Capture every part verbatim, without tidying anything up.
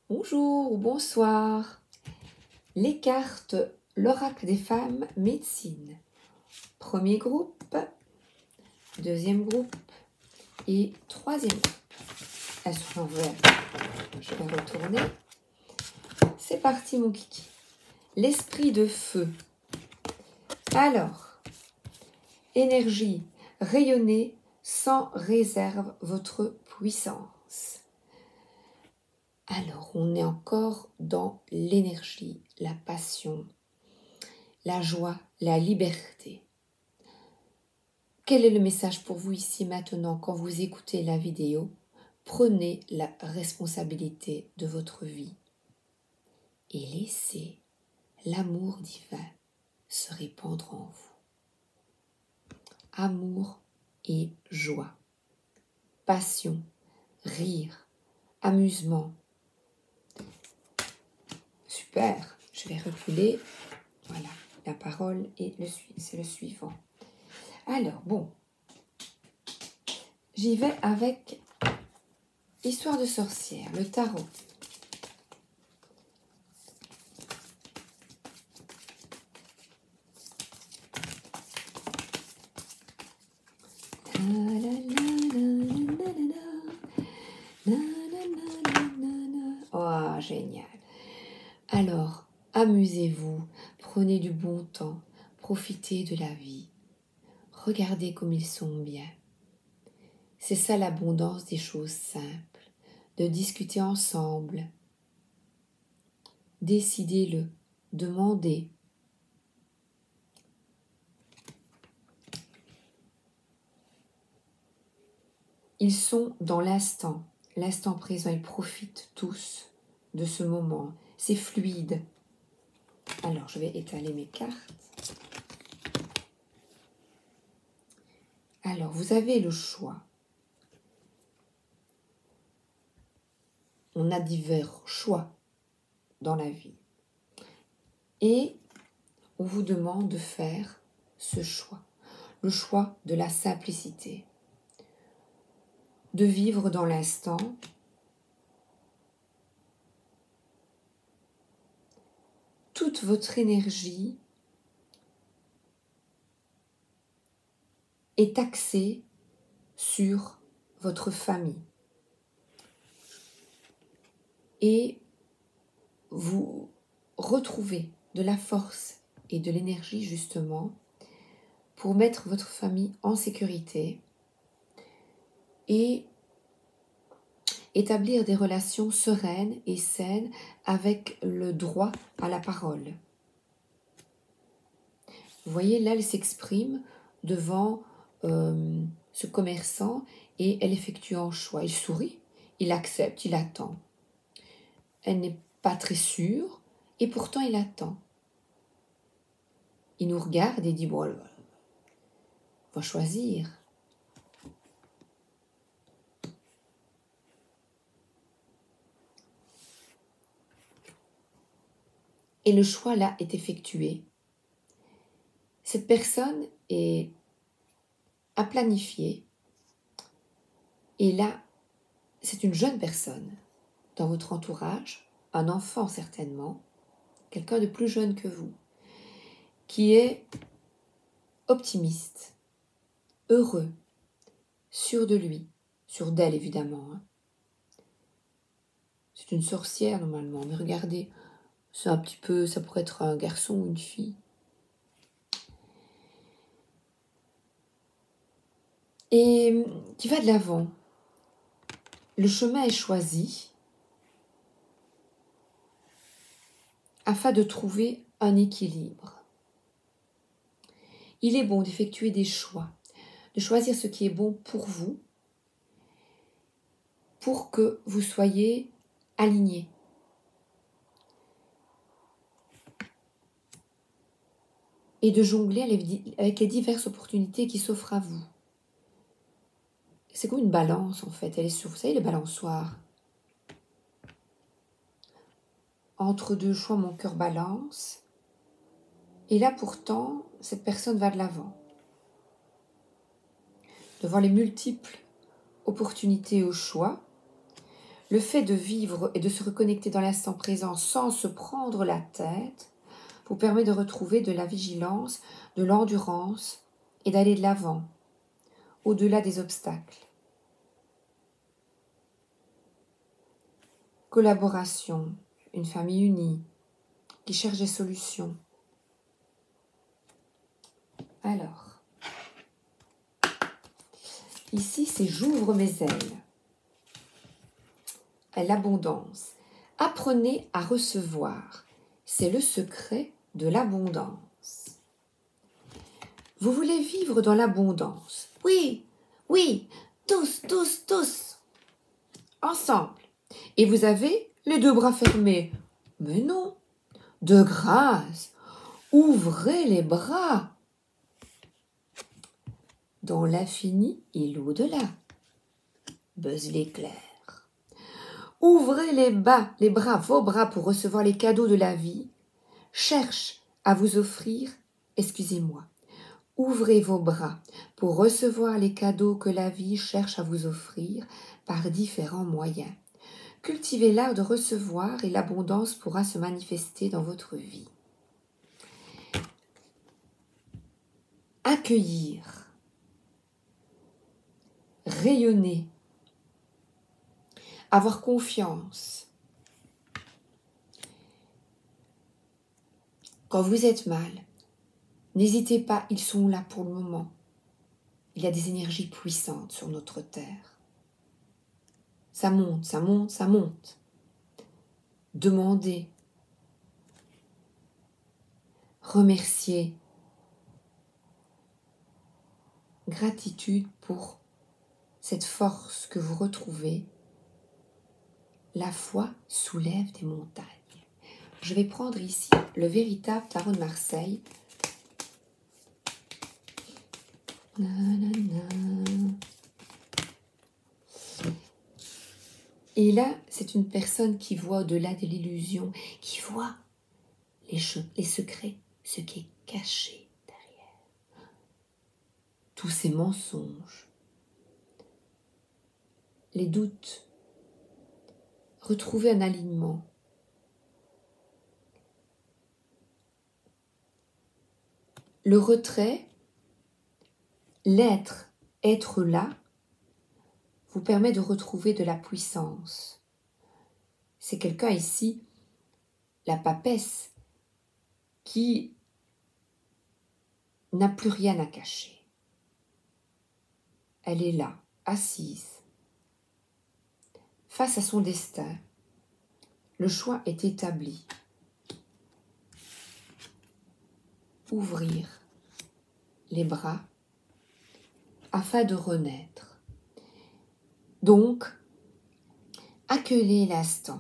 Bonjour ou bonsoir. Les cartes, l'oracle des femmes, médecine. Premier groupe, deuxième groupe et troisième groupe. Elles sont en vert. Je vais retourner. C'est parti mon kiki. L'esprit de feu. Alors, énergie, rayonnez sans réserve votre puissance. Alors, on est encore dans l'énergie, la passion, la joie, la liberté. Quel est le message pour vous ici maintenant quand vous écoutez la vidéo? Prenez la responsabilité de votre vie et laissez l'amour divin se répandre en vous. Amour et joie, passion, rire, amusement. Super, je vais reculer. Voilà, la parole est le c'est le suivant. Alors, bon, j'y vais avec Histoire de sorcière, le tarot. Oh, génial. Alors, amusez-vous, prenez du bon temps, profitez de la vie. Regardez comme ils sont bien. C'est ça l'abondance des choses simples, de discuter ensemble. Décidez-le, demandez. Ils sont dans l'instant, l'instant présent, ils profitent tous de ce moment. C'est fluide. Alors, je vais étaler mes cartes. Alors, vous avez le choix. On a divers choix dans la vie. Et on vous demande de faire ce choix. Le choix de la simplicité. De vivre dans l'instant. Toute votre énergie est axée sur votre famille. Et vous retrouvez de la force et de l'énergie justement pour mettre votre famille en sécurité et établir des relations sereines et saines avec le droit à la parole. Vous voyez, là, elle s'exprime devant euh, ce commerçant et elle effectue un choix. Il sourit, il accepte, il attend. Elle n'est pas très sûre et pourtant il attend. Il nous regarde et dit, bon, elle va choisir. Et le choix là est effectué. Cette personne est à planifier. Et là, c'est une jeune personne dans votre entourage, un enfant certainement, quelqu'un de plus jeune que vous, qui est optimiste, heureux, sûr de lui, sûr d'elle évidemment. Hein. C'est une sorcière normalement, mais regardez, c'est un petit peu, ça pourrait être un garçon ou une fille. Et qui va de l'avant. Le chemin est choisi afin de trouver un équilibre. Il est bon d'effectuer des choix, de choisir ce qui est bon pour vous, pour que vous soyez alignés. Et de jongler avec les diverses opportunités qui s'offrent à vous. C'est comme une balance en fait, elle est sur, vous savez, les balançoires. Entre deux choix, mon cœur balance. Et là pourtant, cette personne va de l'avant. Devant les multiples opportunités au choix, Le fait de vivre et de se reconnecter dans l'instant présent sans se prendre la tête vous permet de retrouver de la vigilance, de l'endurance et d'aller de l'avant, au-delà des obstacles. Collaboration, une famille unie qui cherche des solutions. Alors, ici c'est j'ouvre mes ailes. L'abondance. Apprenez à recevoir. C'est le secret de l'abondance. Vous voulez vivre dans l'abondance? Oui, oui, tous, tous, tous, ensemble. Et vous avez les deux bras fermés. Mais non, de grâce, ouvrez les bras dans l'infini et l'au-delà. Buzz l'éclair. Ouvrez les bas, les bras, vos bras pour recevoir les cadeaux de la vie. Cherche à vous offrir, excusez-moi, ouvrez vos bras pour recevoir les cadeaux que la vie cherche à vous offrir par différents moyens. Cultivez l'art de recevoir et l'abondance pourra se manifester dans votre vie. Accueillir, rayonner, avoir confiance. Quand vous êtes mal, n'hésitez pas, ils sont là pour le moment. Il y a des énergies puissantes sur notre terre. Ça monte, ça monte, ça monte. Demandez. Remerciez. Gratitude pour cette force que vous retrouvez. La foi soulève des montagnes. Je vais prendre ici le véritable tarot de Marseille. Et là, c'est une personne qui voit au-delà de l'illusion, qui voit les, les secrets, ce qui est caché derrière. Tous ces mensonges, les doutes, retrouver un alignement. Le retrait, l'être, être là, vous permet de retrouver de la puissance. C'est quelqu'un ici, la papesse, qui n'a plus rien à cacher. Elle est là, assise, face à son destin. Le choix est établi. Ouvrir les bras afin de renaître. Donc, accueillez l'instant.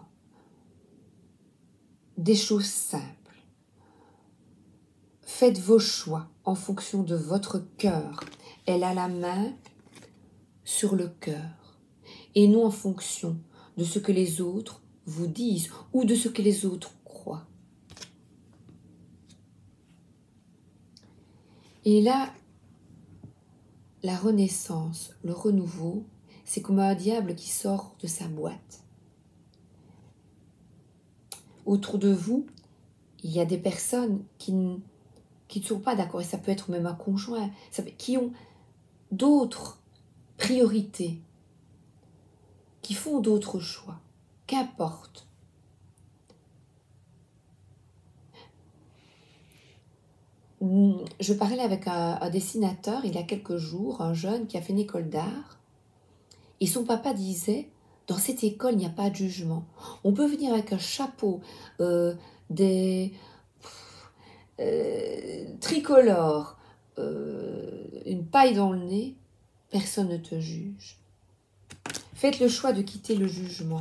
Des choses simples. Faites vos choix en fonction de votre cœur. Elle a la main sur le cœur et non en fonction de ce que les autres vous disent ou de ce que les autres croient. Et là, la renaissance, le renouveau, c'est comme un diable qui sort de sa boîte. Autour de vous, il y a des personnes qui ne, qui ne sont pas d'accord, et ça peut être même un conjoint, ça peut, qui ont d'autres priorités, qui font d'autres choix, qu'importe. Je parlais avec un, un dessinateur il y a quelques jours, un jeune qui a fait une école d'art, et son papa disait, dans cette école, il n'y a pas de jugement. On peut venir avec un chapeau, euh, des euh, tricolores, euh, une paille dans le nez, personne ne te juge. Faites le choix de quitter le jugement.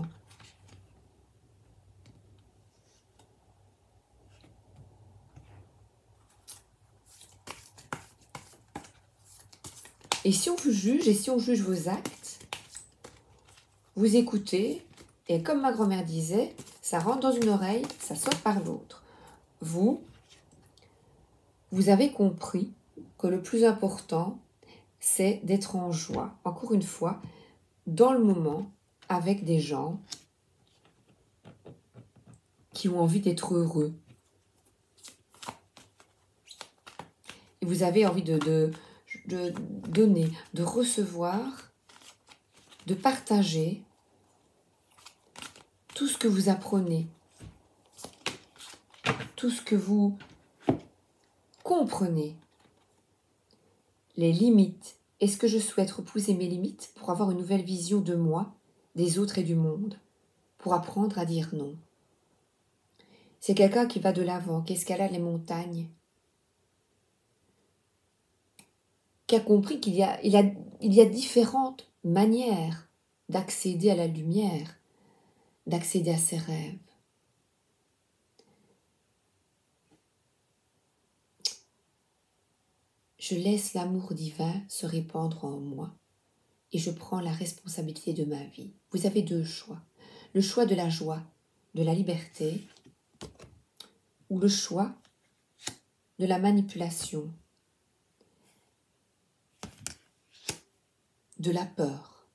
Et si on vous juge, et si on juge vos actes, vous écoutez, et comme ma grand-mère disait, ça rentre dans une oreille, ça sort par l'autre. Vous, vous avez compris que le plus important, c'est d'être en joie. Encore une fois, dans le moment, avec des gens qui ont envie d'être heureux. Et vous avez envie de, de, de donner, de recevoir, de partager tout ce que vous apprenez, tout ce que vous comprenez, les limites. Est-ce que je souhaite repousser mes limites pour avoir une nouvelle vision de moi, des autres et du monde, pour apprendre à dire non? C'est quelqu'un qui va de l'avant, qui escalade les montagnes, qui a compris qu'il y a, il a, il y a différentes manières d'accéder à la lumière, d'accéder à ses rêves. Je laisse l'amour divin se répandre en moi et je prends la responsabilité de ma vie. Vous avez deux choix. Le choix de la joie, de la liberté, ou le choix de la manipulation, de la peur.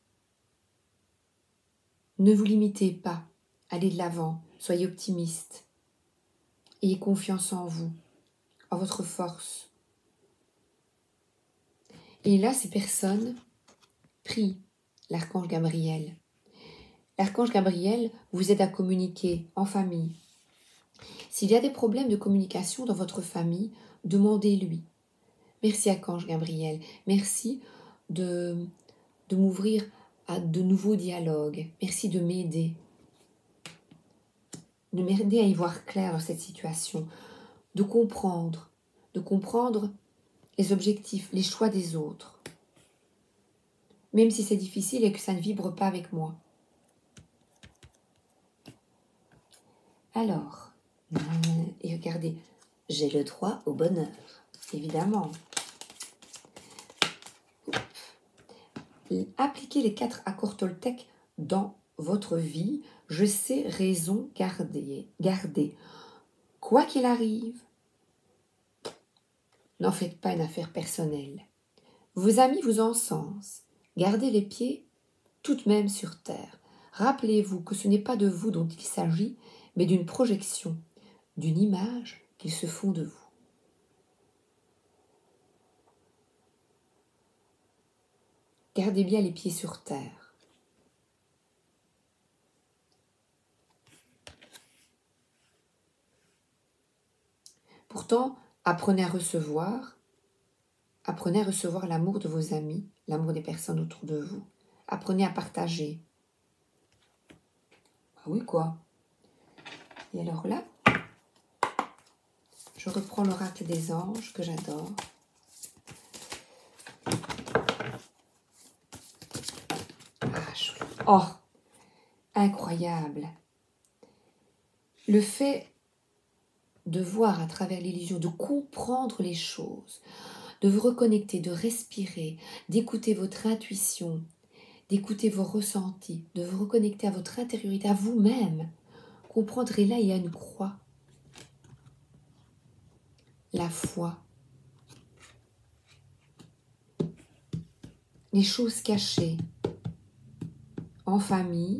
Ne vous limitez pas, allez de l'avant, soyez optimiste, ayez confiance en vous, en votre force. Et là, ces personnes prient l'archange Gabriel. L'archange Gabriel vous aide à communiquer en famille. S'il y a des problèmes de communication dans votre famille, demandez-lui. Merci archange Gabriel, merci de, de m'ouvrir à de nouveaux dialogues. Merci de m'aider, de m'aider à y voir clair dans cette situation, de comprendre, de comprendre les objectifs, les choix des autres. Même si c'est difficile et que ça ne vibre pas avec moi. Alors, et regardez, j'ai le droit au bonheur, évidemment. Appliquez les quatre accords Toltec dans votre vie. Je sais raison garder. garder. Quoi qu'il arrive, n'en faites pas une affaire personnelle. Vos amis vous encensent. Gardez les pieds tout de même sur terre. Rappelez-vous que ce n'est pas de vous dont il s'agit, mais d'une projection, d'une image qu'ils se font de vous. Gardez bien les pieds sur terre. Pourtant, apprenez à recevoir, apprenez à recevoir l'amour de vos amis, l'amour des personnes autour de vous. Apprenez à partager. Ah oui, quoi. Et alors là, je reprends l'oracle des anges que j'adore. Ah, chouette. Oh, incroyable. Le fait de voir à travers l'illusion, de comprendre les choses, de vous reconnecter, de respirer, d'écouter votre intuition, d'écouter vos ressentis, de vous reconnecter à votre intériorité, à vous-même. Comprendre, et là, il y a une croix. La foi. Les choses cachées. En famille.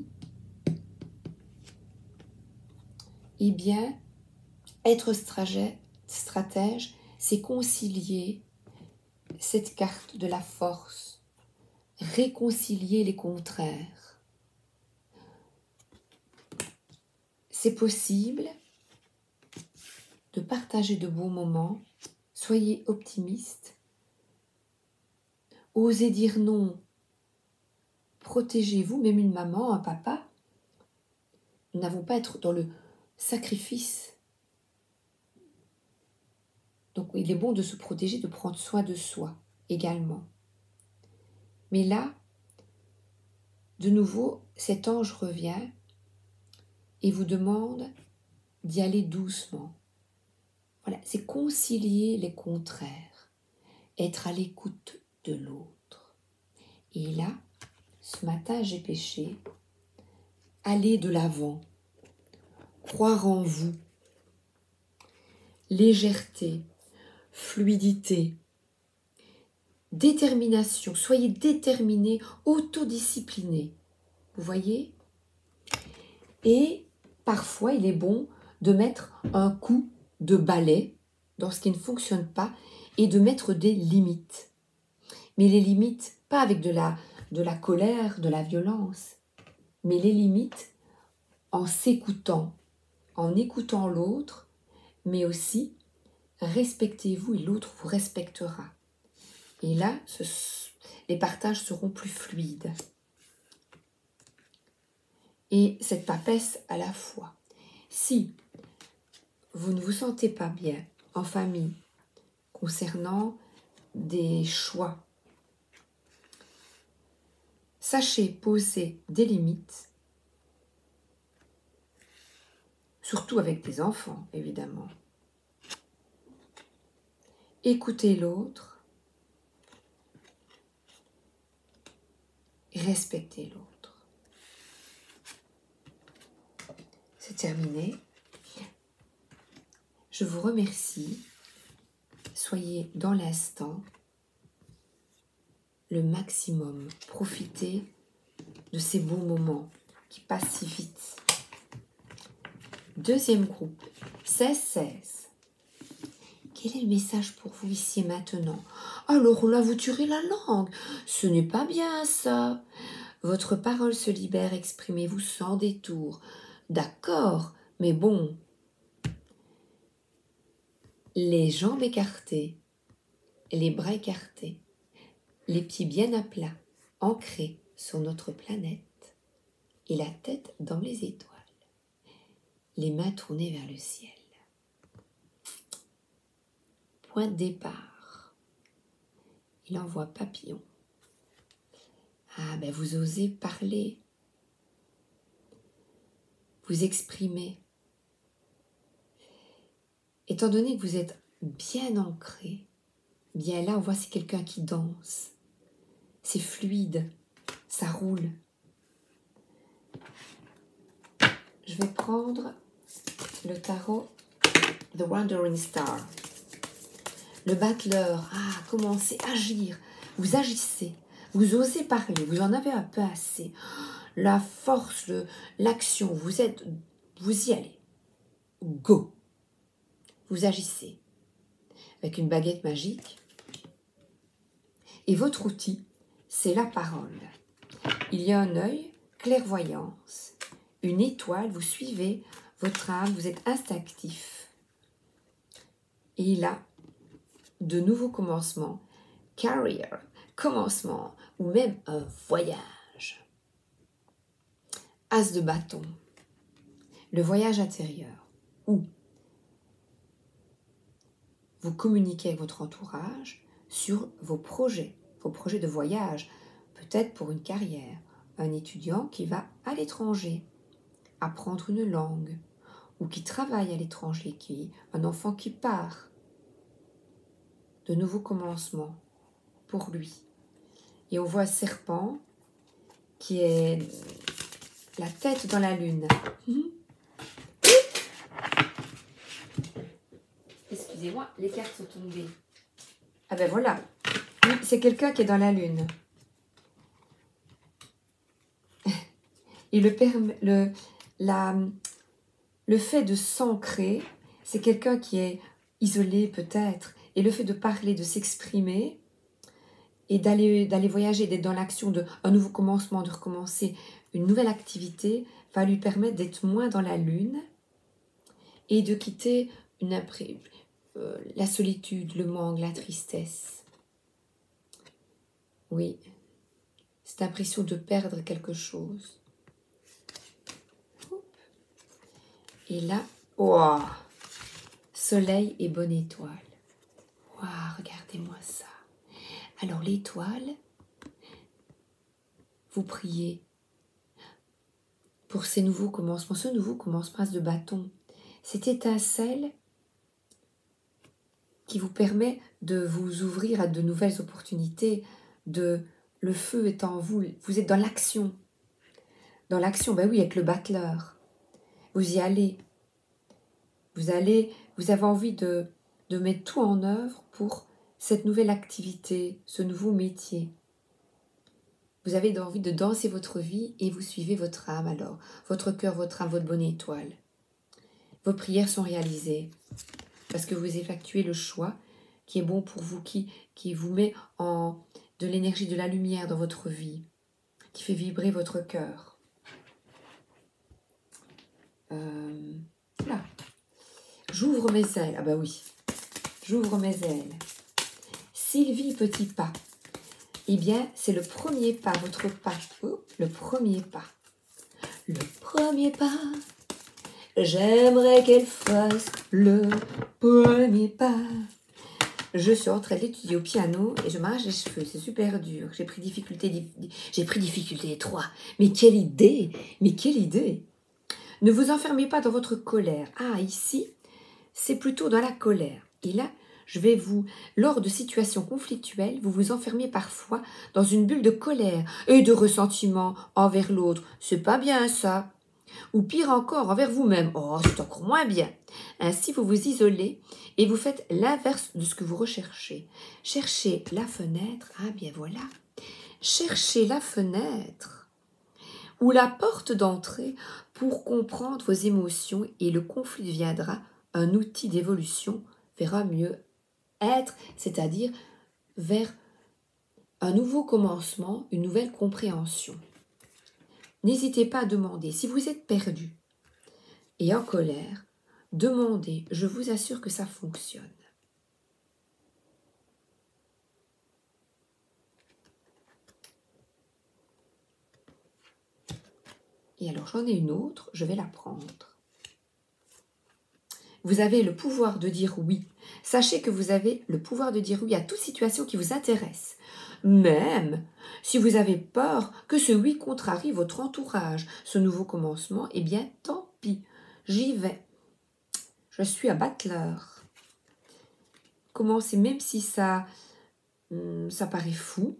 Eh bien, être stratège, c'est concilier cette carte de la force, réconcilier les contraires. C'est possible de partager de beaux moments, soyez optimiste, osez dire non, protégez-vous, même une maman, un papa. Nous n'avons pas à être dans le sacrifice. Donc il est bon de se protéger, de prendre soin de soi également. Mais là, de nouveau, cet ange revient et vous demande d'y aller doucement. Voilà, c'est concilier les contraires, être à l'écoute de l'autre. Et là, ce matin, j'ai péché, aller de l'avant, croire en vous, légèreté, fluidité, détermination, soyez déterminés, autodisciplinés. Vous voyez? Et parfois, il est bon de mettre un coup de balai dans ce qui ne fonctionne pas et de mettre des limites. Mais les limites, pas avec de la, de la colère, de la violence, mais les limites en s'écoutant, en écoutant l'autre, mais aussi respectez-vous et l'autre vous respectera. Et là, ce, les partages seront plus fluides. Et cette papesse à la fois. Si vous ne vous sentez pas bien en famille concernant des choix, sachez poser des limites, surtout avec des enfants, évidemment. Écoutez l'autre, respectez l'autre. C'est terminé. Je vous remercie. Soyez dans l'instant le maximum. Profitez de ces beaux moments qui passent si vite. Deuxième groupe, seize seize. Quel est le message pour vous ici et maintenant? Alors là, vous tuerez la langue. Ce n'est pas bien ça. Votre parole se libère, exprimez-vous sans détour. D'accord, mais bon. Les jambes écartées, les bras écartés, les pieds bien à plat, ancrés sur notre planète et la tête dans les étoiles. Les mains tournées vers le ciel. Point de départ. Il envoie papillon. Ah ben vous osez parler. Vous exprimer. Étant donné que vous êtes bien ancré, bien là on voit c'est quelqu'un qui danse. C'est fluide, ça roule. Je vais prendre le tarot The Wandering Star. Le battleur, ah, commencez à agir. Vous agissez, vous osez parler, vous en avez un peu assez. La force, l'action, vous êtes, vous y allez. Go. Vous agissez avec une baguette magique. Et votre outil, c'est la parole. Il y a un œil, clairvoyance, une étoile, vous suivez votre âme, vous êtes instinctif. Et il a de nouveaux commencements, career, commencement, ou même un voyage. As de bâton, le voyage intérieur, où vous communiquez avec votre entourage sur vos projets, vos projets de voyage, peut-être pour une carrière, un étudiant qui va à l'étranger, apprendre une langue, ou qui travaille à l'étranger, qui un enfant qui part. De nouveaux commencements pour lui. Et on voit un serpent qui est la tête dans la lune. Excusez-moi, les cartes sont tombées. Ah ben voilà, c'est quelqu'un qui est dans la lune. Et le, le, la, le fait de s'ancrer, c'est quelqu'un qui est isolé peut-être. Et le fait de parler, de s'exprimer et d'aller d'aller voyager, d'être dans l'action d'un nouveau commencement, de recommencer une nouvelle activité, va lui permettre d'être moins dans la lune et de quitter une impré euh, la solitude, le manque, la tristesse. Oui, cette impression de perdre quelque chose. Et là, wow, soleil et bonne étoile. Wow, regardez-moi ça. Alors l'étoile, vous priez pour ces nouveaux commencements, ce nouveau commencement de bâton, cette étincelle qui vous permet de vous ouvrir à de nouvelles opportunités, de le feu est en vous, vous êtes dans l'action. Dans l'action, ben oui, avec le battleur. Vous y allez. Vous allez, vous avez envie de, de mettre tout en œuvre pour cette nouvelle activité, ce nouveau métier. Vous avez envie de danser votre vie et vous suivez votre âme alors. Votre cœur, votre âme, votre bonne étoile. Vos prières sont réalisées parce que vous effectuez le choix qui est bon pour vous, qui, qui vous met en de l'énergie, de la lumière dans votre vie, qui fait vibrer votre cœur. Euh, là. J'ouvre mes ailes. Ah bah oui. J'ouvre mes ailes. Sylvie Petit Pas. Eh bien, c'est le premier pas, votre pas. Oh, le premier pas. Le premier pas. J'aimerais qu'elle fasse le premier pas. Je suis en train d'étudier au piano et je m'arrache les cheveux. C'est super dur. J'ai pris difficulté, j'ai pris difficulté trois. Mais quelle idée! Mais quelle idée! Ne vous enfermez pas dans votre colère. Ah, ici, c'est plutôt dans la colère. Et là, je vais vous, lors de situations conflictuelles, vous vous enfermez parfois dans une bulle de colère et de ressentiment envers l'autre. C'est pas bien ça. Ou pire encore, envers vous-même. Oh, c'est encore moins bien. Ainsi, vous vous isolez et vous faites l'inverse de ce que vous recherchez. Cherchez la fenêtre. Ah bien voilà. Cherchez la fenêtre ou la porte d'entrée pour comprendre vos émotions et le conflit deviendra un outil d'évolution vers un mieux être, c'est-à-dire vers un nouveau commencement, une nouvelle compréhension. N'hésitez pas à demander. Si vous êtes perdu et en colère, demandez. Je vous assure que ça fonctionne. Et alors, j'en ai une autre, je vais la prendre. Vous avez le pouvoir de dire oui. Sachez que vous avez le pouvoir de dire oui à toute situation qui vous intéresse. Même si vous avez peur que ce oui contrarie votre entourage, ce nouveau commencement, eh bien, tant pis, j'y vais. Je suis un battleur. Commencez, même si ça, ça paraît fou.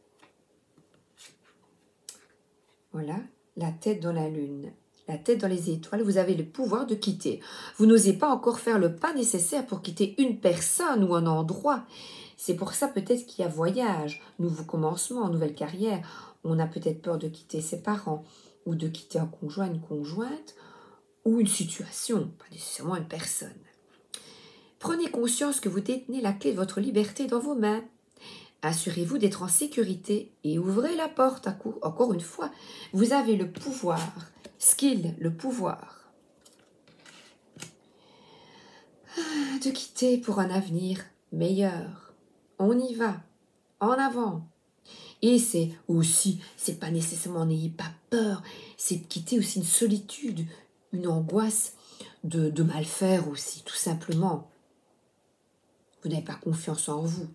Voilà, la tête dans la lune. La tête dans les étoiles, vous avez le pouvoir de quitter. Vous n'osez pas encore faire le pas nécessaire pour quitter une personne ou un endroit. C'est pour ça peut-être qu'il y a voyage, nouveau commencement, nouvelle carrière. On a peut-être peur de quitter ses parents ou de quitter un conjoint, une conjointe ou une situation, pas nécessairement une personne. Prenez conscience que vous détenez la clé de votre liberté dans vos mains. Assurez-vous d'être en sécurité et ouvrez la porte. À court. Encore une fois, vous avez le pouvoir, skill, le pouvoir de quitter pour un avenir meilleur. On y va, en avant. Et c'est aussi, c'est pas nécessairement, n'ayez pas peur, c'est de quitter aussi une solitude, une angoisse de, de mal faire aussi, tout simplement. Vous n'avez pas confiance en vous.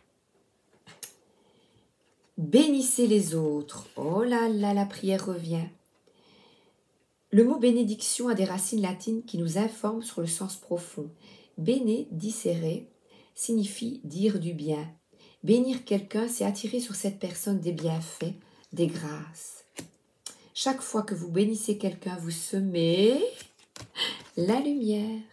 Bénissez les autres. Oh là là, la prière revient. Le mot bénédiction a des racines latines qui nous informent sur le sens profond. Benedicere signifie dire du bien. Bénir quelqu'un, c'est attirer sur cette personne des bienfaits, des grâces. Chaque fois que vous bénissez quelqu'un, vous semez la lumière.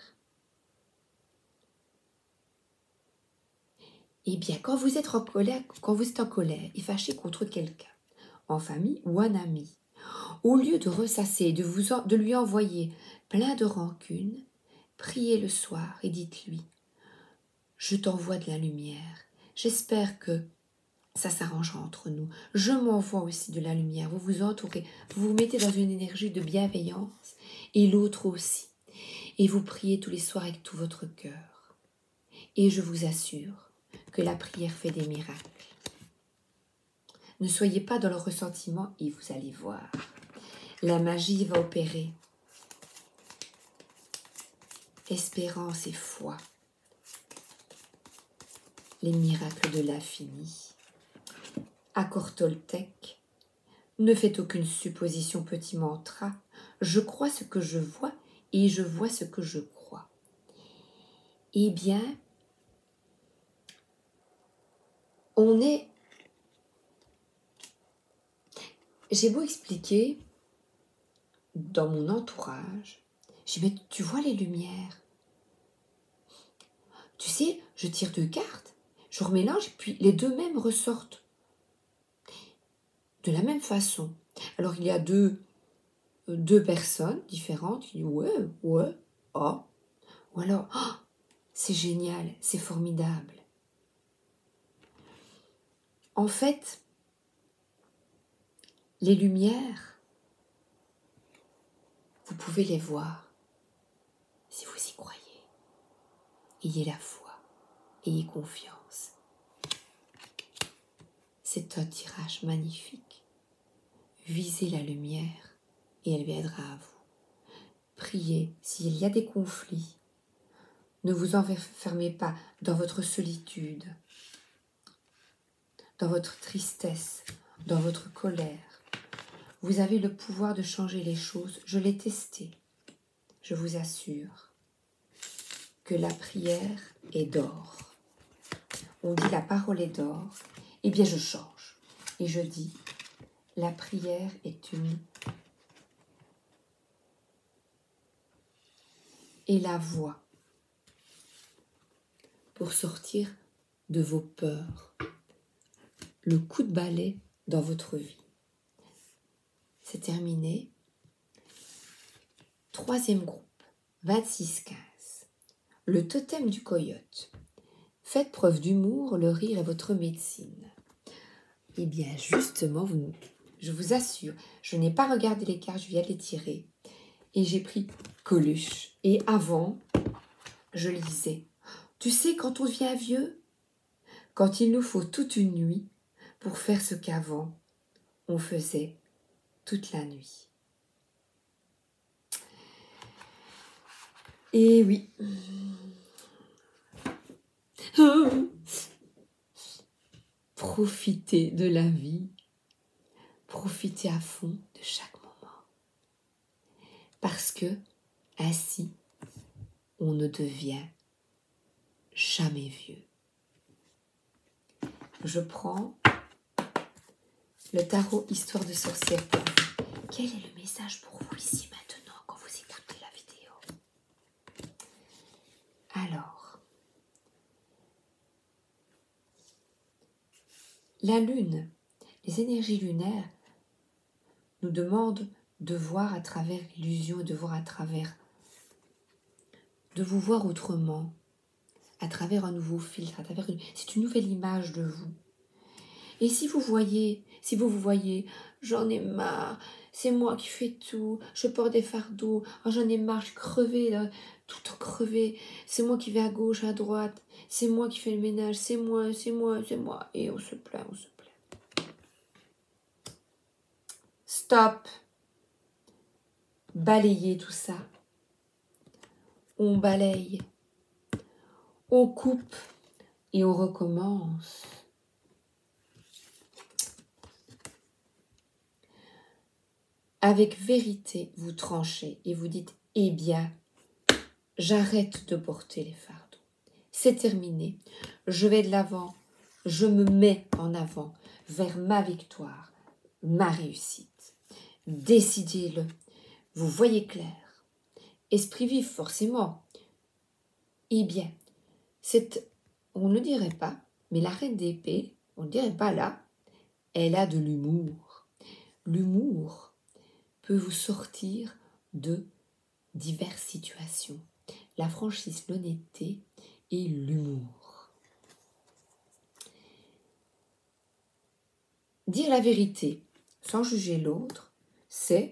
Eh bien, quand vous êtes en colère, quand vous êtes en colère et fâché contre quelqu'un, en famille ou un ami, au lieu de ressasser, de, vous en, de lui envoyer plein de rancune, priez le soir et dites-lui « Je t'envoie de la lumière. J'espère que ça s'arrangera entre nous. Je m'envoie aussi de la lumière. » Vous vous entourez, vous vous mettez dans une énergie de bienveillance et l'autre aussi. Et vous priez tous les soirs avec tout votre cœur. Et je vous assure que la prière fait des miracles. Ne soyez pas dans le ressentiment et vous allez voir. La magie va opérer. Espérance et foi. Les miracles de l'infini. Accord Toltec. Ne faites aucune supposition, petit mantra. Je crois ce que je vois et je vois ce que je crois. Eh bien, on est... J'ai beau expliquer dans mon entourage, je dis, mais tu vois les lumières. Tu sais, je tire deux cartes, je remélange, puis les deux mêmes ressortent. de la même façon. Alors il y a deux, deux personnes différentes qui disent ouais, ouais, oh. Ou alors, oh, c'est génial, c'est formidable. En fait, les lumières, vous pouvez les voir si vous y croyez. Ayez la foi, ayez confiance. C'est un tirage magnifique. Visez la lumière et elle viendra à vous. Priez s'il y a des conflits. Ne vous enfermez pas dans votre solitude, dans votre tristesse, dans votre colère. Vous avez le pouvoir de changer les choses. Je l'ai testé. Je vous assure que la prière est d'or. On dit la parole est d'or. Eh bien, je change. Et je dis, la prière est une... et la voie pour sortir de vos peurs. Le coup de balai dans votre vie. C'est terminé. Troisième groupe, vingt-six quinze. Le totem du coyote. Faites preuve d'humour, le rire est votre médecine. Eh bien, justement, vous, je vous assure, je n'ai pas regardé les cartes, je viens de les tirer. Et j'ai pris Coluche. Et avant, je lisais. Tu sais, quand on devient vieux, quand il nous faut toute une nuit pour faire ce qu'avant, on faisait toute la nuit. Et oui. Profitez de la vie. Profitez à fond de chaque moment. Parce que ainsi, on ne devient jamais vieux. Je prends le tarot Histoire de sorcière pour vous. Quel est le message pour vous ici maintenant quand vous écoutez la vidéo? Alors, la lune, les énergies lunaires nous demandent de voir à travers l'illusion, de voir à travers, de vous voir autrement, à travers un nouveau filtre, à travers une, c'est une nouvelle image de vous. Et si vous voyez, si vous vous voyez, j'en ai marre, c'est moi qui fais tout, je porte des fardeaux, oh, j'en ai marre, je suis crevée, là, tout en crevé, c'est moi qui vais à gauche, à droite, c'est moi qui fais le ménage, c'est moi, c'est moi, c'est moi, et on se plaint, on se plaint. Stop. Balayez tout ça. On balaye, on coupe et on recommence. Avec vérité, vous tranchez et vous dites, eh bien, j'arrête de porter les fardeaux. C'est terminé. Je vais de l'avant. Je me mets en avant vers ma victoire, ma réussite. Décidez-le. Vous voyez clair. Esprit vif, forcément. Eh bien, c'est, on ne dirait pas, mais la reine d'épée, on ne dirait pas là, elle a de l'humour. L'humour peut vous sortir de diverses situations. La franchise, l'honnêteté et l'humour. Dire la vérité sans juger l'autre, c'est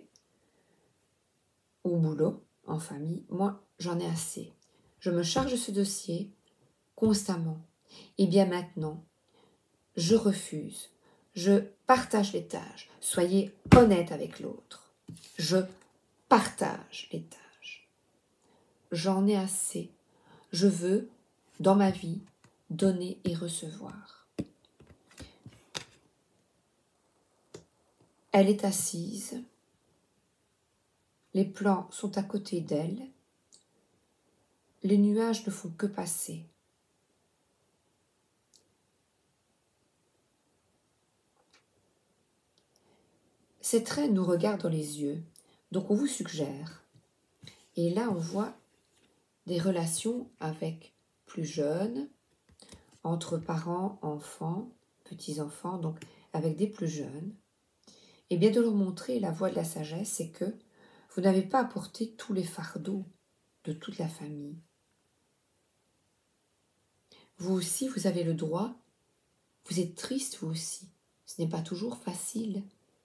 au boulot, en famille, moi j'en ai assez. Je me charge de ce dossier constamment. Et bien maintenant, je refuse. Je partage les tâches. Soyez honnête avec l'autre. Je partage les tâches. J'en ai assez. Je veux, dans ma vie, donner et recevoir. Elle est assise. Les plans sont à côté d'elle. Les nuages ne font que passer. Cette reine nous regarde dans les yeux, donc on vous suggère. Et là, on voit des relations avec plus jeunes, entre parents, enfants, petits-enfants, donc avec des plus jeunes. Et bien de leur montrer la voie de la sagesse, c'est que vous n'avez pas à porter tous les fardeaux de toute la famille. Vous aussi, vous avez le droit, vous êtes triste vous aussi, ce n'est pas toujours facile.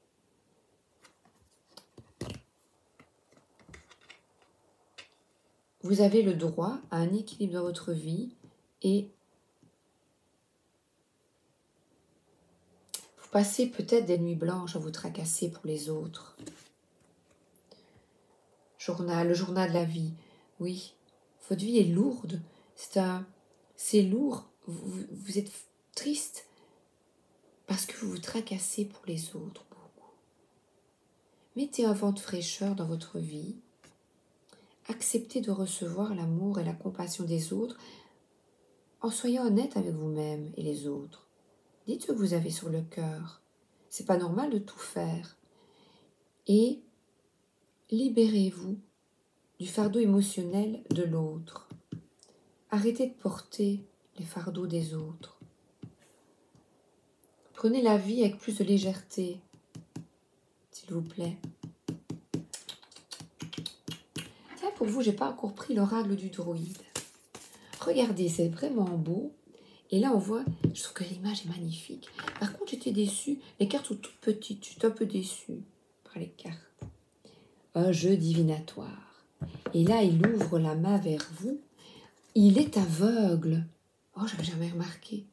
Vous avez le droit à un équilibre dans votre vie et vous passez peut-être des nuits blanches à vous tracasser pour les autres. Journal, le journal de la vie, oui, votre vie est lourde, c'est un, c'est lourd, vous, vous êtes triste parce que vous vous tracassez pour les autres beaucoup. Mettez un vent de fraîcheur dans votre vie. Acceptez de recevoir l'amour et la compassion des autres en soyant honnête avec vous-même et les autres. Dites ce que vous avez sur le cœur. C'est pas normal de tout faire. Et libérez-vous du fardeau émotionnel de l'autre. Arrêtez de porter les fardeaux des autres. Prenez la vie avec plus de légèreté, s'il vous plaît. Tiens, pour vous, j'ai pas encore pris l'oracle du druide. Regardez, c'est vraiment beau. Et là, on voit, je trouve que l'image est magnifique. Par contre, j'étais déçue. Les cartes sont toutes petites. Je suis un peu déçue par les cartes. Un jeu divinatoire. Et là, il ouvre la main vers vous. Il est aveugle. Oh, j'avais jamais remarqué.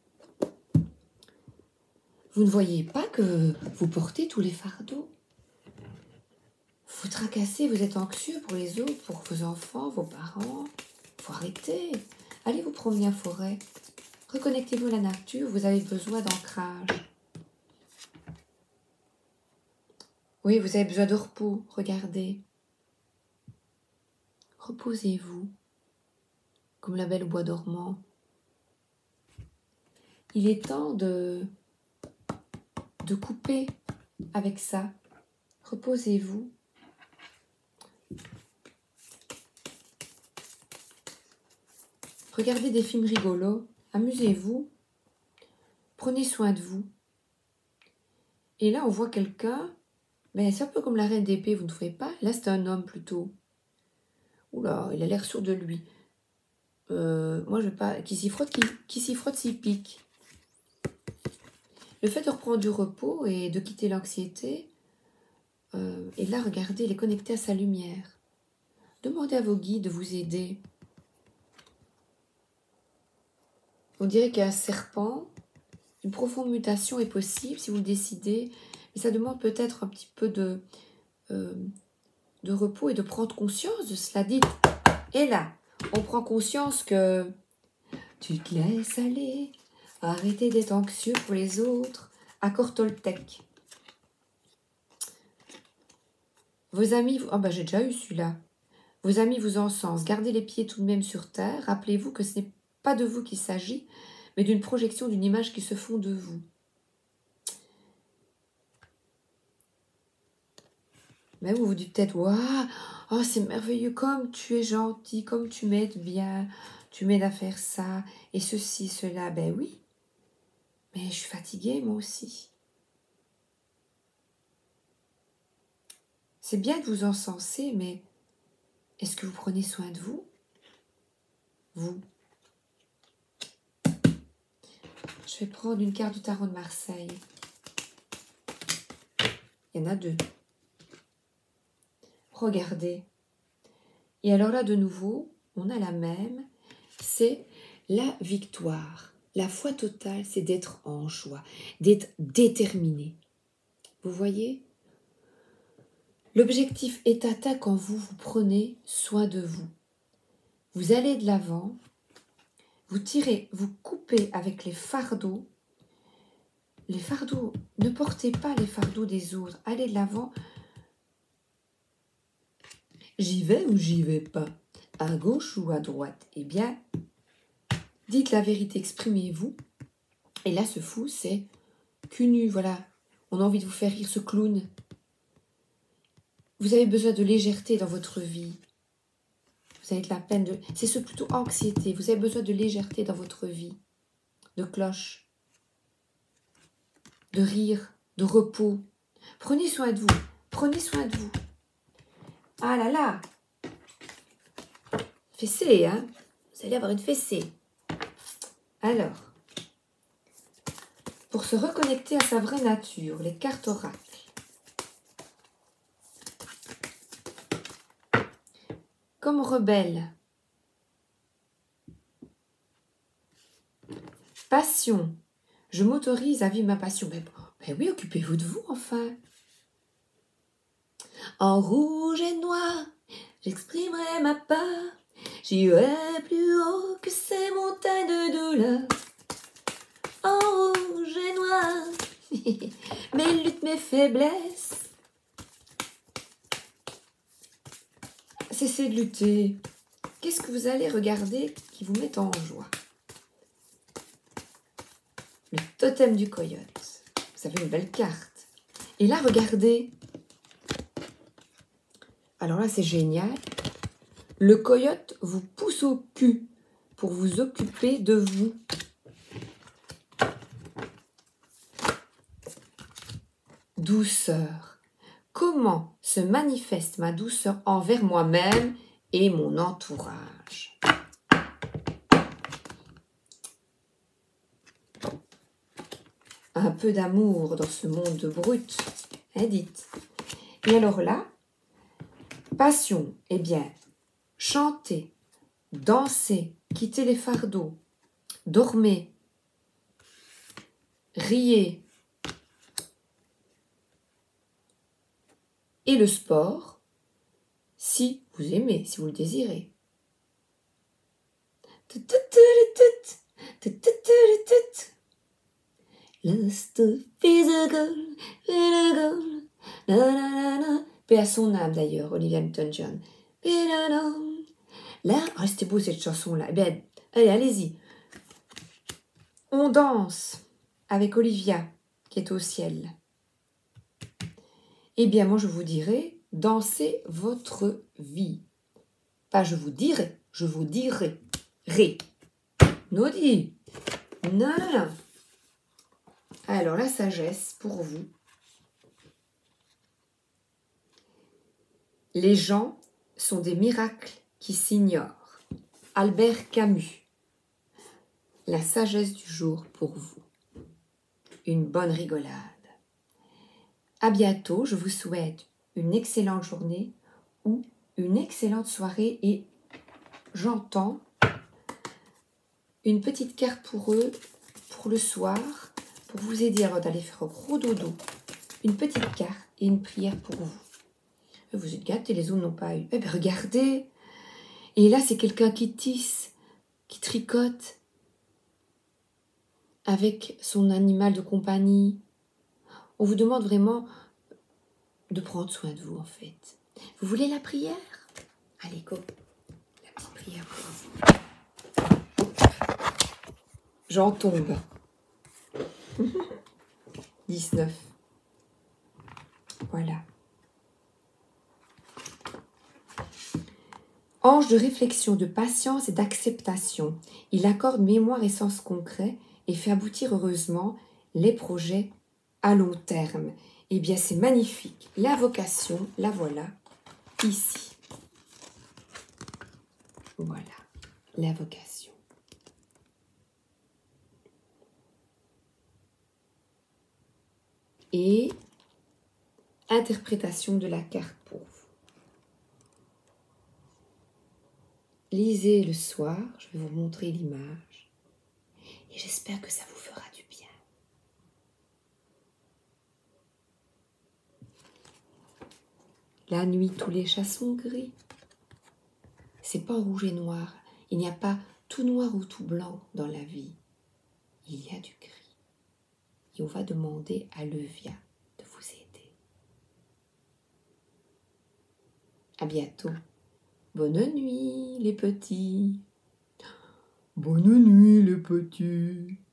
Vous ne voyez pas que vous portez tous les fardeaux. Vous tracassez, vous êtes anxieux pour les autres, pour vos enfants, vos parents. Il faut arrêter. Allez vous promener en forêt. Reconnectez-vous à la nature, vous avez besoin d'ancrage. Oui, vous avez besoin de repos, regardez. Reposez-vous, comme la belle au bois dormant. Il est temps de, de couper avec ça. Reposez-vous. Regardez des films rigolos. Amusez-vous, prenez soin de vous. Et là, on voit quelqu'un, ben, c'est un peu comme la reine d'épée, vous ne trouvez pas? Là, c'est un homme plutôt. Oula, il a l'air sûr de lui. Euh, moi, je veux pas... Qui s'y frotte, qui, qui s'y frotte, s'y pique. Le fait de reprendre du repos et de quitter l'anxiété, euh, et là, regardez, il est connecté à sa lumière. Demandez à vos guides de vous aider. On dirait qu'il y a un serpent. Une profonde mutation est possible si vous le décidez. Mais ça demande peut-être un petit peu de, euh, de repos et de prendre conscience de cela. Dites, et là, on prend conscience que tu te laisses aller. Arrêtez d'être anxieux pour les autres. Accord Toltec. Vos amis... Ah ben j'ai déjà eu celui-là. Vos amis vous encensent. Gardez les pieds tout de même sur terre. Rappelez-vous que ce n'est pas de vous qu'il s'agit, mais d'une projection d'une image qui se fond de vous. Mais vous vous dites peut-être, waouh, oh, c'est merveilleux, comme tu es gentil, comme tu m'aides bien, tu m'aides à faire ça, et ceci, cela. Ben oui, mais je suis fatiguée moi aussi. C'est bien de vous encenser, mais est-ce que vous prenez soin de vous? Vous. Je vais prendre une carte du tarot de Marseille. Il y en a deux. Regardez. Et alors là, de nouveau, on a la même. C'est la victoire. La foi totale, c'est d'être en joie, d'être déterminé. Vous voyez? L'objectif est atteint quand vous, vous prenez soin de vous. Vous allez de l'avant, vous tirez, vous coupez avec les fardeaux. Les fardeaux, ne portez pas les fardeaux des autres. Allez de l'avant. J'y vais ou j'y vais pas? À gauche ou à droite? Eh bien, dites la vérité, exprimez-vous. Et là, ce fou, c'est cul nu, voilà. On a envie de vous faire rire, ce clown. Vous avez besoin de légèreté dans votre vie. Vous avez de la peine de... C'est ce plutôt anxiété. Vous avez besoin de légèreté dans votre vie. De cloche. De rire. De repos. Prenez soin de vous. Prenez soin de vous. Ah là là. Fessée, hein? Vous allez avoir une fessée. Alors, pour se reconnecter à sa vraie nature, les cartes oracles. Comme rebelle. Passion. Je m'autorise à vivre ma passion. Ben, ben oui, occupez-vous de vous, enfin. En rouge et noir, j'exprimerai ma part. J'irai plus haut que ces montagnes de douleur. En rouge et noir, mes luttes, mes faiblesses. Cessez de lutter. Qu'est-ce que vous allez regarder qui vous met en joie? Le totem du coyote. Vous avez une belle carte. Et là, regardez. Alors là, c'est génial. Le coyote vous pousse au cul pour vous occuper de vous. Douceur. Comment se manifeste ma douceur envers moi-même et mon entourage? Un peu d'amour dans ce monde brut, hein, dites. Et alors là, passion, eh bien, chanter, danser, quitter les fardeaux, dormez, riez. Et le sport, si vous aimez, si vous le désirez. Lust physical, physical, na na na na. Paix à son âme d'ailleurs, Olivia Newton-John. Là, oh, c'était beau cette chanson-là. Eh bien, allez, allez-y. On danse avec Olivia qui est au ciel. Eh bien, moi, je vous dirais, dansez votre vie. Pas je vous dirai, je vous dirai. Ré. Nodi. Non, non, non. Alors, la sagesse pour vous. Les gens sont des miracles qui s'ignorent. Albert Camus. La sagesse du jour pour vous. Une bonne rigolade. À bientôt, je vous souhaite une excellente journée ou une excellente soirée et j'entends une petite carte pour eux, pour le soir, pour vous aider avant d'aller faire un gros dodo. Une petite carte et une prière pour vous. Vous êtes gâtés, les autres n'ont pas eu. Eh bien, regardez. Et là, c'est quelqu'un qui tisse, qui tricote avec son animal de compagnie. On vous demande vraiment de prendre soin de vous, en fait. Vous voulez la prière? Allez, go. La petite prière pour vous. J'en tombe. dix-neuf. Voilà. Ange de réflexion, de patience et d'acceptation. Il accorde mémoire et sens concret et fait aboutir heureusement les projets à long terme. Eh bien, c'est magnifique. La vocation, la voilà, ici. Voilà, la vocation. Et interprétation de la carte pour vous. Lisez le soir, je vais vous montrer l'image. Et j'espère que ça vous fera du bien. La nuit, tous les chats sont gris. C'est pas rouge et noir. Il n'y a pas tout noir ou tout blanc dans la vie. Il y a du gris. Et on va demander à Levia de vous aider. À bientôt. Bonne nuit, les petits. Bonne nuit, les petits.